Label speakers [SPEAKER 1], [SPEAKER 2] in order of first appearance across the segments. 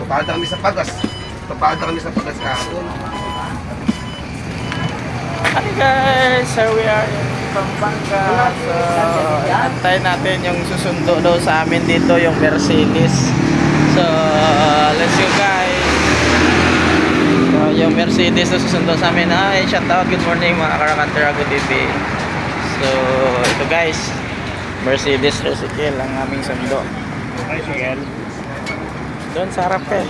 [SPEAKER 1] Papada kami sa Pagas. Papada kami sa Pagas kahapon.
[SPEAKER 2] Hi guys, here we are in Pampanga. So, antayin natin yung susundo daw sa amin dito, yung Mercedes. So, let's go guys. So, yung Mercedes na susundo sa amin. Hi, shout out, good morning mga Karakanterago TV. So, ito guys, Mercedes tricycle ang aming sundo.
[SPEAKER 1] Tricycle.
[SPEAKER 2] Doon sa harap eh.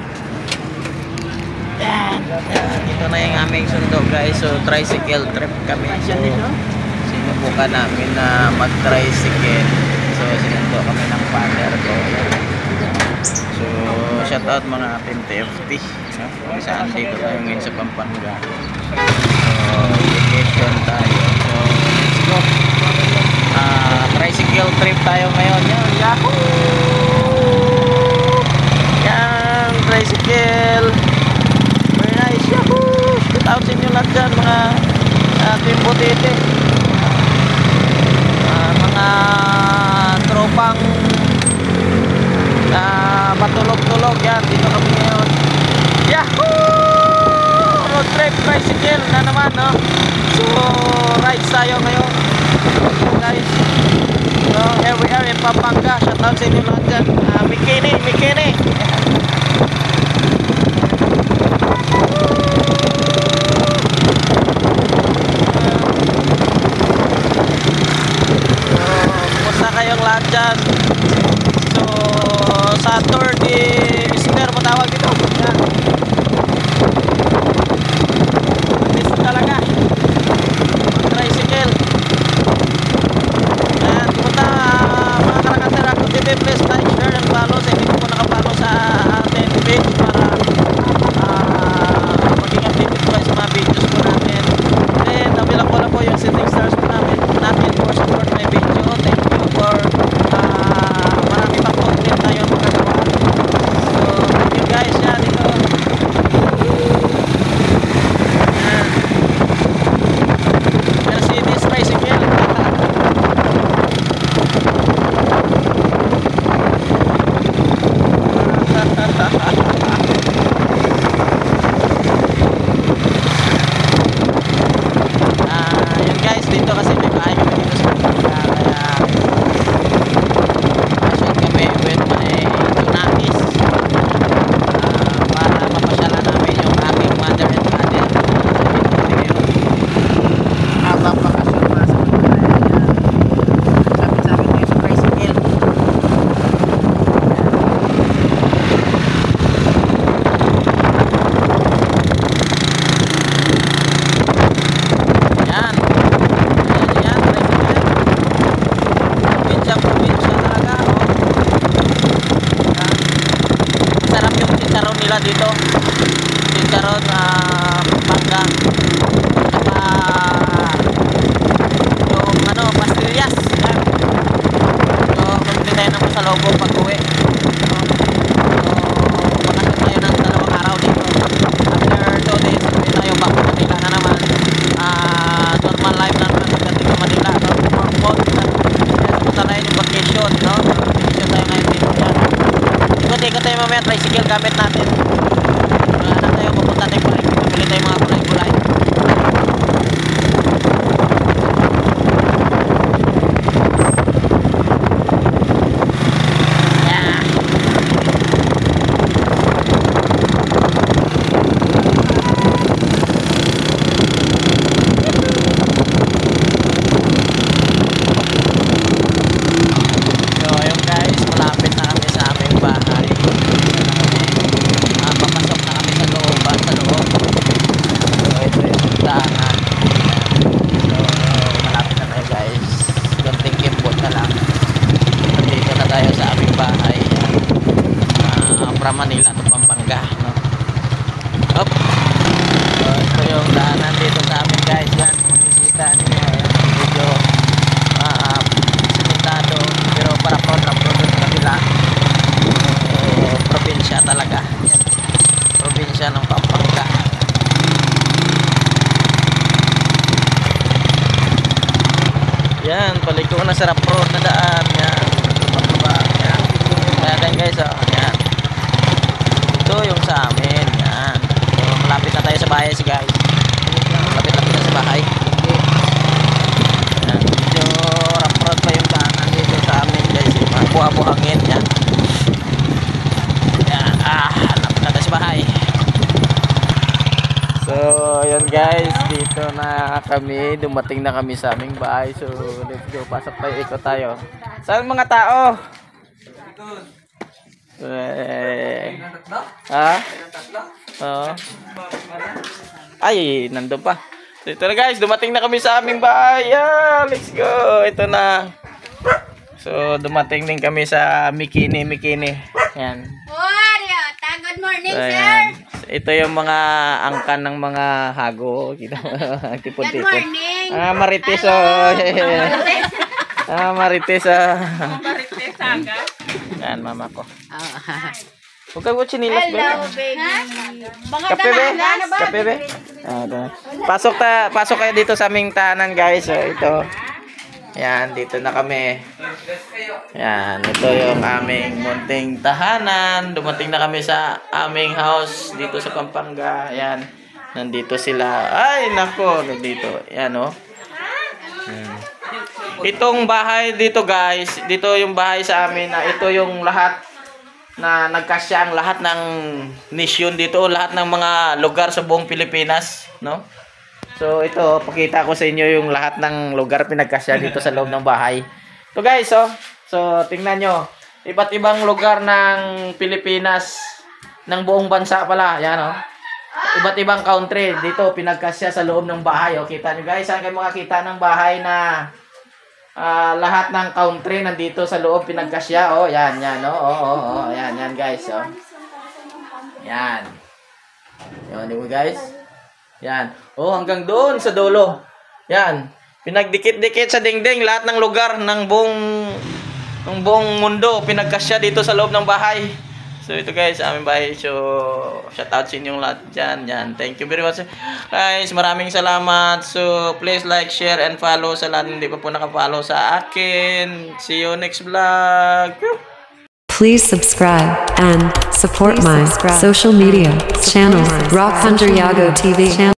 [SPEAKER 2] Yan. Ito na yung aming sundo guys. So tricycle trip kami. So sinubukan namin na mag-tricycle. So sinundo kami ng partner ko. So shout out mga Team TFT. Kung saan dito tayo ngayon sa Pampanga. So vacation tayo. So let's go. Tricycle trip tayo ngayon. Yan. Yahoo! Yan. Tricycle. Yahoo! Shout out sa inyo lahat dyan mga Team Butete, mga tropang matulog-tulog yan, dito kami ngayon. Yahoo! Road trip tricycle na naman, no? So rides tayo ngayon guys. So here we are in Pampanga. Shout out sa inyo lahat dyan. Mikini lahat dyan. So Saturday Easter matawag dito. Yan. Miss talaga tricycle. Yan. Pumunta mga Karakanterago TV, please like, share and follow. Sa hindi po nakapalo sa ating page para maging updated po sa mga videos po natin. Then available na po yung setting stars po natin for support my video. Thank you for marami pang content tayo magagawa. So thank you guys. Yan ito. Yan. Mercedes tricycle. Yan guys, dito kasi may bahay kami dito sa Pampanga, kaya pasyon kami with my tunakis para mapasyalan namin yung aking mother and father habang bakasyon mga sa Pampanga. Sabit-sabit tayo sa tricycle. Yan. Yan, tricycle. Probinsya talaga, no? Yan. Sarap yung chicharon nila dito. Chicharon Pampanga. Saka yung pastillas. Yan. So, bumili tayo ng pasalubong pag-uwi. So, bakasyon tayo ng 2 araw dito. After 2 days, uwi tayo back to Manila na naman. Normal life na naman pagdating sa Manila, no? More punta na yun yung vacation, no? Vacation tayo ngayon dito. Yan. Ikot-ikot tayo mamaya tricycle gamit natin. Wala tayo pupunta tayo pa rin. Pabili tayo mga gulay-gulay. So ayun guys, malapit na kami sa aming bahay. Papasok na kami sa loob. So ito yung daanan. So malapit na tayo guys. Konting kimbot na lang. Nandito na tayo sa aming bahay. From Manila to Pampanga, no? Up. So ito yung daanan dito sa amin guys. Yan, makikita niyo. Medyo simentado, pero para pro-road sa kabila. Probinsya talaga. Yan. Probinsya ng Pampanga. Yan, paliko na sa road na daan. Yan. Yan. Kaya guys, oh. Yan. sa bahay si guys. Lapit-lapit na sa bahay. Yan, medyo rough pa yung daanan dito sa amin guys. Buha-buhangin yan. Yan, lapit na sa bahay. So, ayan guys, dito na kami, dumating na kami sa aming bahay. So, let's go, pasok tayo, ikot tayo. Saan mga tao? Ha? Oo. Ay, nandun pa. So, ito na guys, dumating na kami sa aming bahay. Yeah, let's go. Ito na. So, dumating din kami sa Mikini. Yan.
[SPEAKER 3] Good morning,
[SPEAKER 2] So,
[SPEAKER 3] sir.
[SPEAKER 2] ayan. Ito yung mga angkan ng mga hago. Kita mo, tipon-tipon.
[SPEAKER 3] Good morning.
[SPEAKER 2] Marites, Marites,
[SPEAKER 3] Marites agad.
[SPEAKER 2] Yan, mama ko. Huwag ka mo chinilas, be.
[SPEAKER 3] Hello, baby. Mga
[SPEAKER 2] Kape, be?
[SPEAKER 3] tahanan ba?
[SPEAKER 2] Kape, be? Pasok kayo dito sa aming tahanan, guys. So, ito. Yan, dito na kami. Yan, ito yung aming munting tahanan. Dumating na kami sa aming house dito sa Pampanga. Yan, nandito sila. Ay, nako, nandito. Yan, oh. Itong bahay dito, guys. Dito yung bahay sa amin na ito yung lahat na nagkasya ang lahat ng nation dito. Lahat ng mga lugar sa buong Pilipinas, no? So ito, pakita ko sa inyo yung lahat ng lugar pinagkasya dito sa loob ng bahay. So guys, so tingnan nyo, iba't ibang lugar ng Pilipinas, ng buong bansa pala, yan iba't ibang country dito pinagkasya sa loob ng bahay. Kita nyo guys, saan kayo makakita ng bahay na lahat ng country nandito sa loob pinagkasya. Yan, yan, yan guys, yan. Yan, di mo guys? Yan. Hanggang doon sa dulo. Yan. Pinagdikit-dikit sa dingding lahat ng lugar ng buong mundo pinagkasya dito sa loob ng bahay. So ito guys, aming bahay. So shout out sa inyong lahat dyan. Yan. Thank you very much. Guys, maraming salamat. So please like, share, and follow sa lahat hindi pa po nakafollow sa akin. See you next vlog.
[SPEAKER 4] Please subscribe and support my social media channel, Rock Hunter Yago TV channel.